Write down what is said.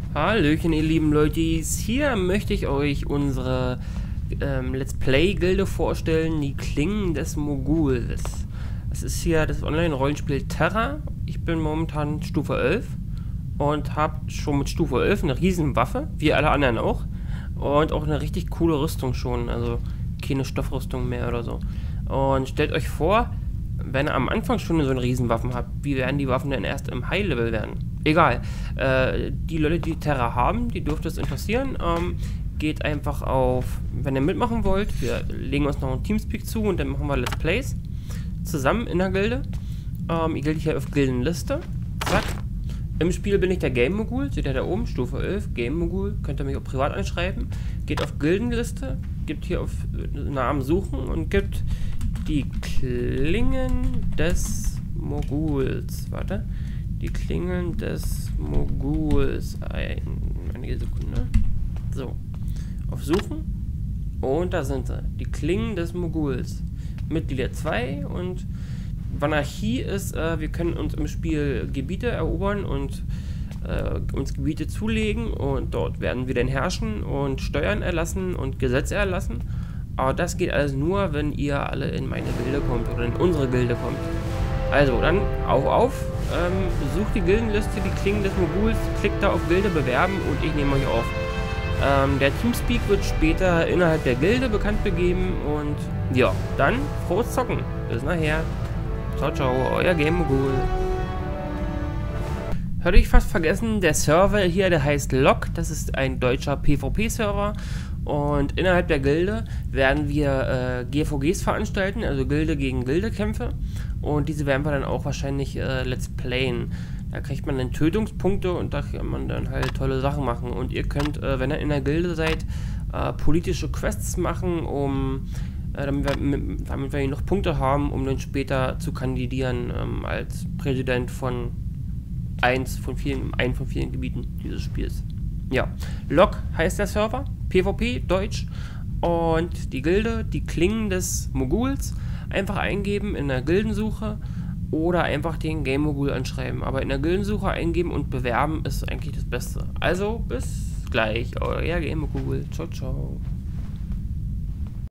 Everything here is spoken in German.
Hallöchen, ihr lieben Leute. Hier möchte ich euch unsere Let's Play-Gilde vorstellen, die Klingen des Moguls. Das ist hier das Online-Rollenspiel Terra. Ich bin momentan Stufe 11 und habe schon mit Stufe 11 eine riesen Waffe, wie alle anderen auch. Und auch eine richtig coole Rüstung schon, also keine Stoffrüstung mehr oder so. Und stellt euch vor, wenn ihr am Anfang schon so eine Riesenwaffen habt, wie werden die Waffen denn erst im High-Level werden? Egal. Die Leute, die Terra haben, die dürfte es interessieren. Geht einfach auf, wenn ihr mitmachen wollt, wir legen uns noch einen Teamspeak zu und dann machen wir Let's Plays zusammen in der Gilde. Ihr gilt hier auf Gildenliste. Zack. Im Spiel bin ich der Game Mogul, seht ihr da oben, Stufe 11, Game Mogul, könnt ihr mich auch privat anschreiben. Geht auf Gildenliste, gibt hier auf Namen suchen und gibt die Klingen des Moguls. Warte. Die Klingen des Moguls. Eine Sekunde. So. Auf Suchen. Und da sind sie. Die Klingen des Moguls. Mitglieder 2 und Monarchie ist, wir können uns im Spiel Gebiete erobern und uns Gebiete zulegen und dort werden wir dann herrschen und Steuern erlassen und Gesetze erlassen. Aber das geht alles nur, wenn ihr alle in meine Gilde kommt oder in unsere Gilde kommt. Also, dann auf. Sucht die Gildenliste, die Klingen des Moguls, klickt da auf Gilde bewerben und ich nehme euch auf. Der Teamspeak wird später innerhalb der Gilde bekannt begeben und ja, dann frohes Zocken. Bis nachher. Ciao, ciao, euer Game Mogul. Hatte ich fast vergessen, der Server hier, der heißt LOC, das ist ein deutscher PvP-Server und innerhalb der Gilde werden wir GVGs veranstalten, also Gilde gegen Gilde-Kämpfe und diese werden wir dann auch wahrscheinlich Let's Playen. Da kriegt man dann Tötungspunkte und da kann man dann halt tolle Sachen machen und ihr könnt, wenn ihr in der Gilde seid, politische Quests machen, um damit wir noch Punkte haben, um dann später zu kandidieren als Präsident von einem von vielen Gebieten dieses Spiels. Ja, LOC heißt der Server, PvP, Deutsch und die Gilde, die Klingen des Moguls, einfach eingeben in der Gildensuche oder einfach den Game Mogul anschreiben. Aber in der Gildensuche eingeben und bewerben ist eigentlich das Beste. Also bis gleich, euer Game Mogul. Ciao, ciao.